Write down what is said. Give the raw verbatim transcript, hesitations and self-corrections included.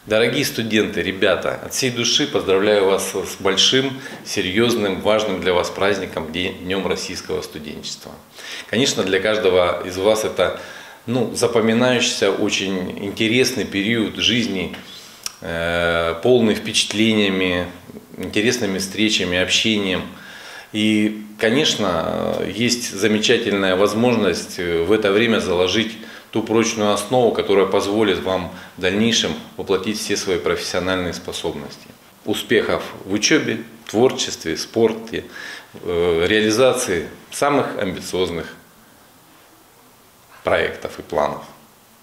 Дорогие студенты, ребята, от всей души поздравляю вас с большим, серьезным, важным для вас праздником, Днем российского студенчества. Конечно, для каждого из вас это ну, запоминающийся, очень интересный период жизни, э, полный впечатлениями, интересными встречами, общением. И, конечно, есть замечательная возможность в это время заложить ту прочную основу, которая позволит вам в дальнейшем воплотить все свои профессиональные способности. Успехов в учебе, творчестве, спорте, реализации самых амбициозных проектов и планов.